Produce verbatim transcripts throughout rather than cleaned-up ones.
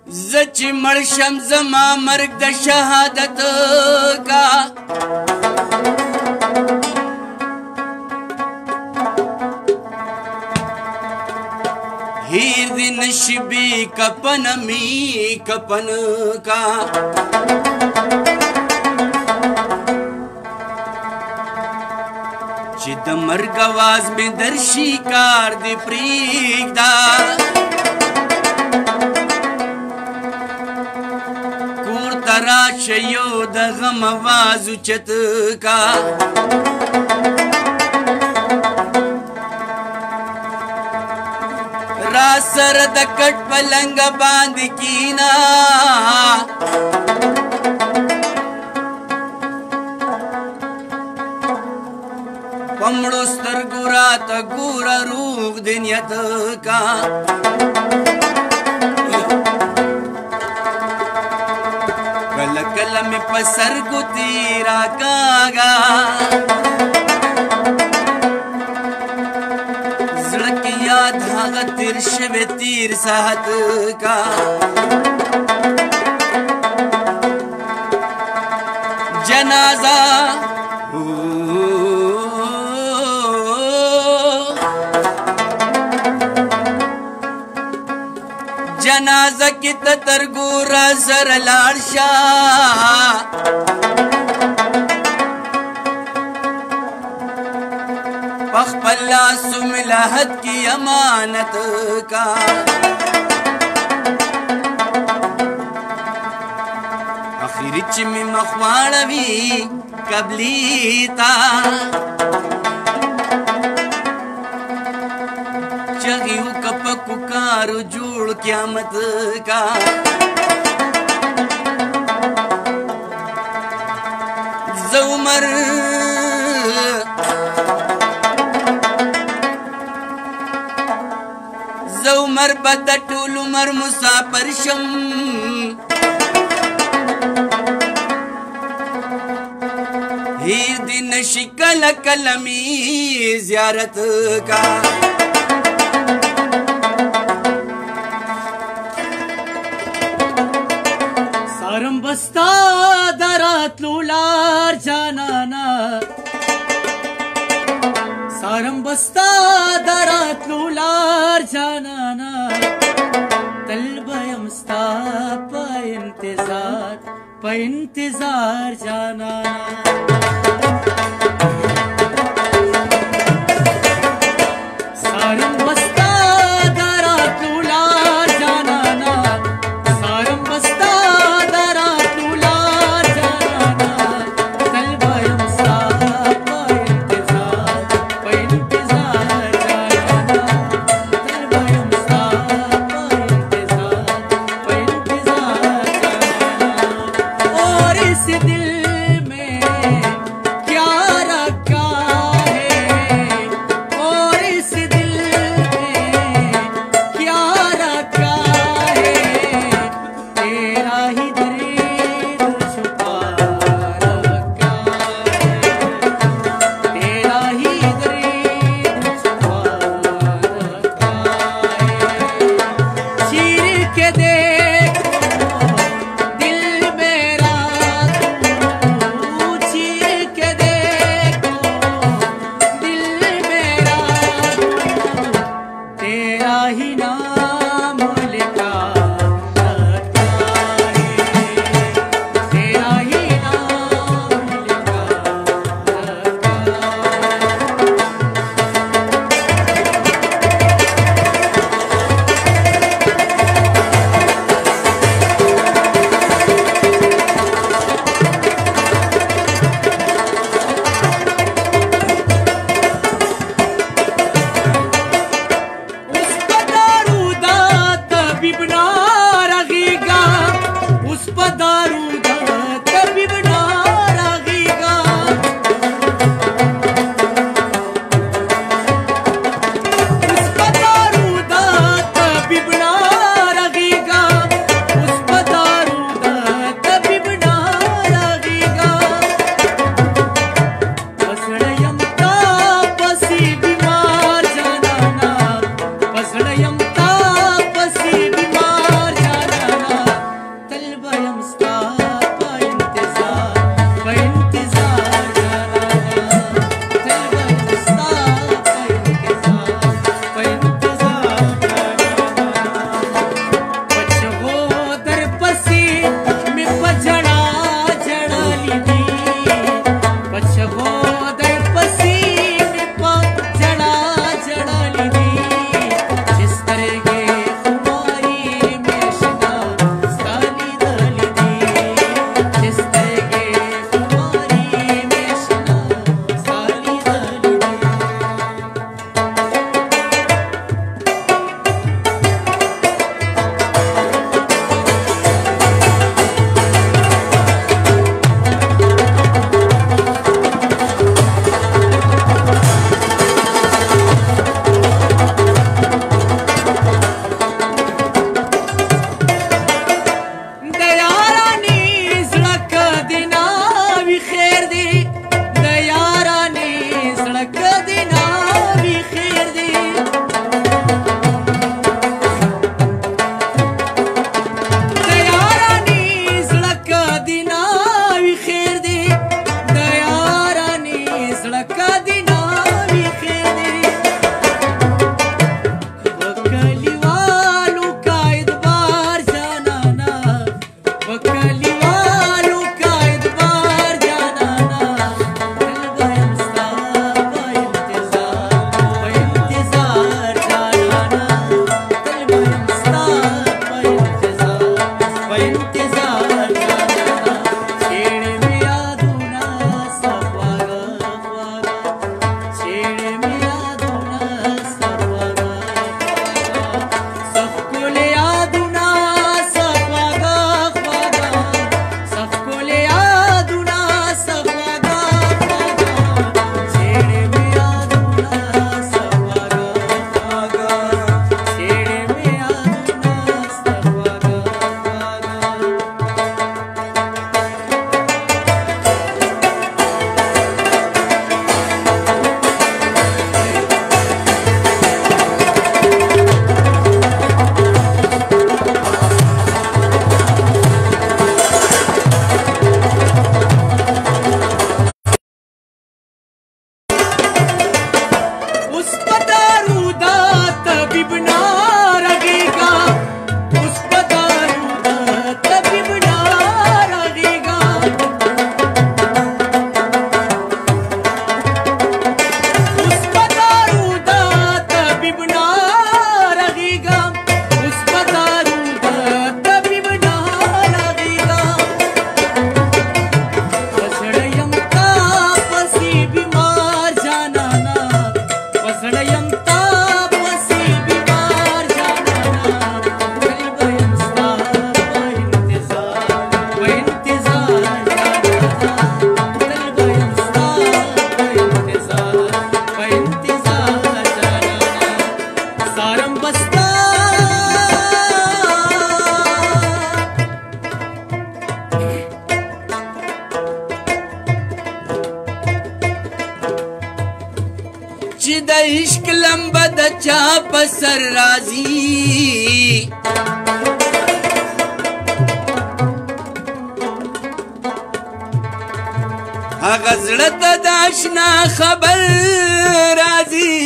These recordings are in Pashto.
زچ مرشم زما مرگ د شهادت کا هیر دی نشبی کپن می کپن کا چې د مرګ आवाज می درشي کار دی پریږدا کور تراشه یو د غم आवाज اوچت کا را سر د کټ پلنګ باندې کینا پمړو سترګو راته ګوره روغ د نیت کا کله کله مې په سرګو تیرا کاږه زړه کې یاد هغه تیر شوی تیر ساعت کا جنازه جنازه کی تر ګورا سر لاړ شا پخپل لاس ملحد کی امانت کا اخیری چې می مخواړوي قبلی تا چغیو کپکو کارو جوړ قیامت کا زومر زومر بد ټول عمر مسافر شم هیر دی نشی کل کلمی زیارت کا سارم بستا درات لولار جانانا سارم بستا درات لولار جانانا تلبیم ستا پا انتظار پا انتظار جانانا चा पसर राजी هغه زړه ته د اشنا خبر راځي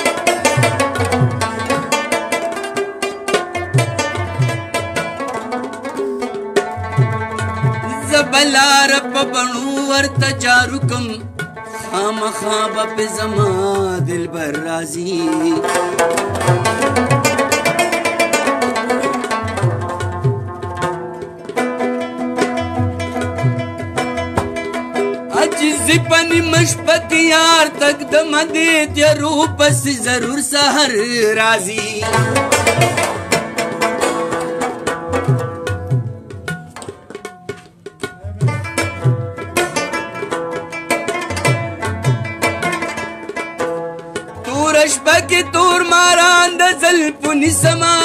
زه به لاره په بڼو ورته جارو کم خامخا به پې زما دلبر راځي زپنی مشپک یار تک دم دے تیرو پس ضرور سحر راضی تور اشبک تور ماران د زلپنی سما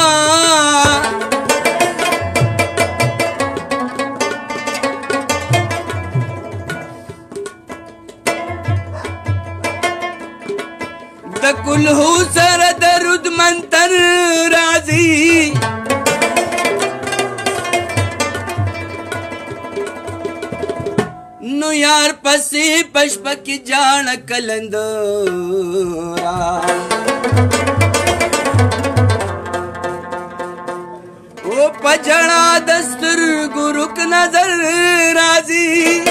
کلهو سره درود منتر راځي نو یار پسې پشپک جاړ کلندرا او پجړا دستر ګورک نظر راځي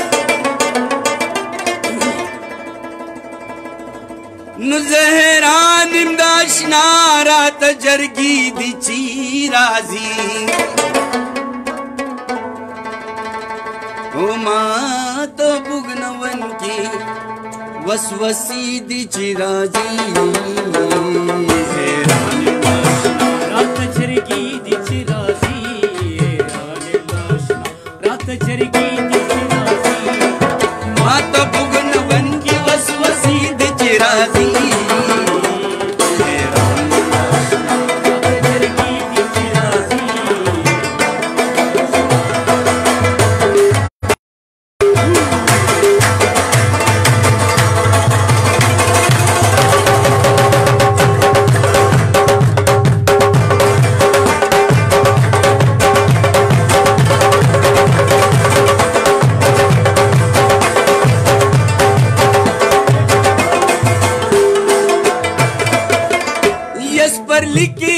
نو زهران امداشنا رات جرگی دی چی رازی او ما تو بگنون کی وسوسی دی چی رازی زهران امداشنا رات جرگی دی چی رازی زهران امداشنا رات جرگی دی چی رازی ما تو بگنون کی وسوسی دی چی رازی लिखी